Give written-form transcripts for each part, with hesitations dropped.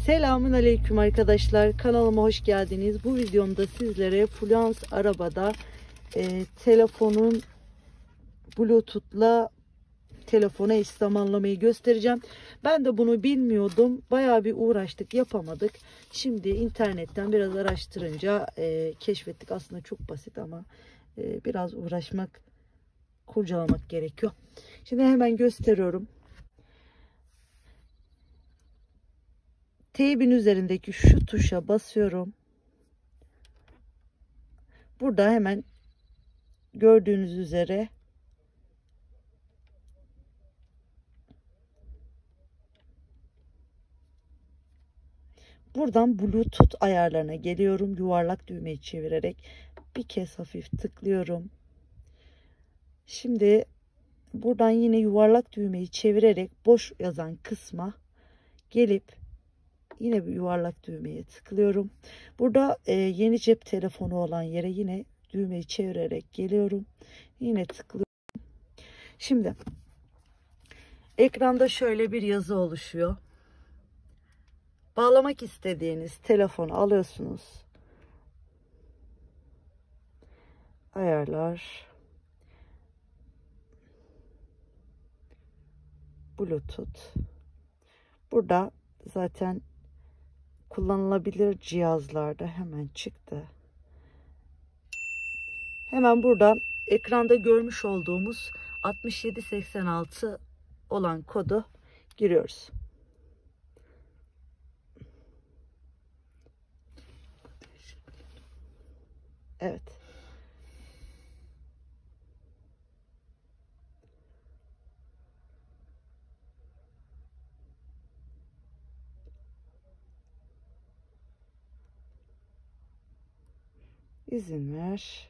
Selamun aleyküm arkadaşlar, kanalıma hoş geldiniz. Bu videomda sizlere Fluence arabada telefonun Bluetooth'la telefona eş zamanlamayı göstereceğim. Ben de bunu bilmiyordum. Bayağı bir uğraştık, yapamadık. Şimdi internetten biraz araştırınca keşfettik. Aslında çok basit ama biraz uğraşmak, kurcalamak gerekiyor. Şimdi hemen gösteriyorum. Teybin üzerindeki şu tuşa basıyorum. Burada hemen gördüğünüz üzere buradan Bluetooth ayarlarına geliyorum. Yuvarlak düğmeyi çevirerek bir kez hafif tıklıyorum. Şimdi buradan yine yuvarlak düğmeyi çevirerek boş yazan kısma gelip yine bir yuvarlak düğmeye tıklıyorum. Burada yeni cep telefonu olan yere yine düğmeyi çevirerek geliyorum. Yine tıklıyorum. Şimdi ekranda şöyle bir yazı oluşuyor. Bağlamak istediğiniz telefonu alıyorsunuz. Ayarlar. Bluetooth. Burada zaten kullanılabilir cihazlarda hemen çıktı. Hemen burada ekranda görmüş olduğumuz 6786 olan kodu giriyoruz. Evet. İzin ver.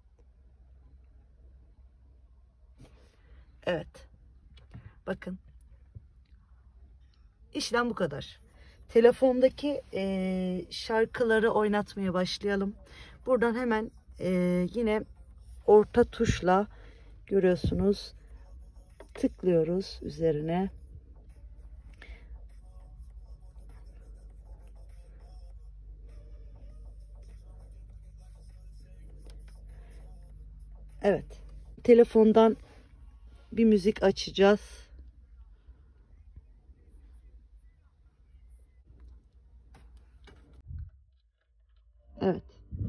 Evet. Bakın. İşlem bu kadar. Telefondaki şarkıları oynatmaya başlayalım. Buradan hemen yine orta tuşla görüyorsunuz. Tıklıyoruz üzerine. Evet. Telefondan bir müzik açacağız. Evet.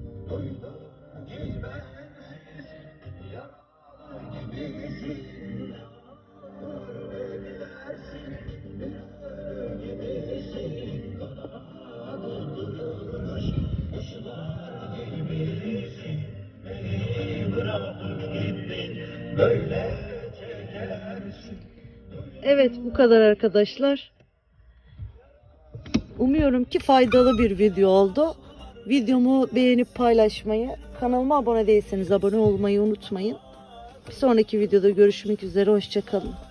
Evet, bu kadar arkadaşlar. Umuyorum ki faydalı bir video oldu. Videomu beğenip paylaşmayı, kanalıma abone değilseniz abone olmayı unutmayın. Bir sonraki videoda görüşmek üzere. Hoşça kalın.